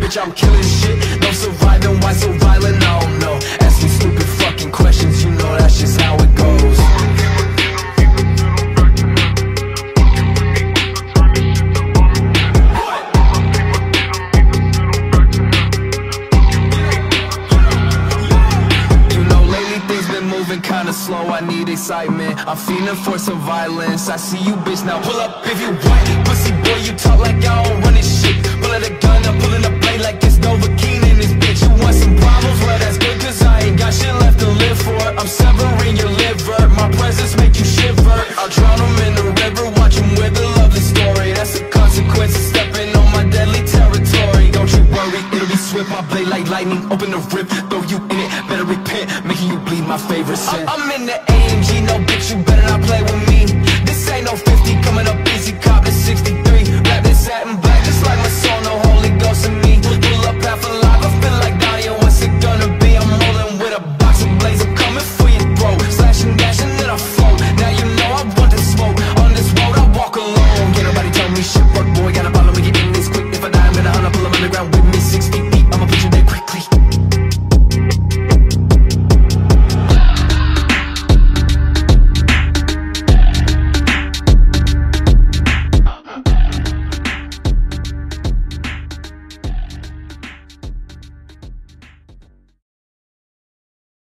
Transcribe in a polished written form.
bitch, I'm killing shit. No surviving, why so violent? No, no. Ask me stupid fucking questions, you know that's just how it goes. Kinda slow, I need excitement. I'm feeling for some violence. I see you, bitch, now pull up if you want. Pussy boy, you talk like I don't run this shit. Pulling a gun, I'm pulling a blade like it's Novocaine in this bitch. You want some problems? Well, that's good, cause I ain't got shit left to live for. I'm severing your liver, my presence make you shiver. I'll drown them in the river, watch them with a lovely story. That's the consequence of stepping on my deadly territory. Don't you worry, it'll be swift, my blade like lightning. Open the rip, throw you in it, better repent, making you bleed my favorite sin. I'm in the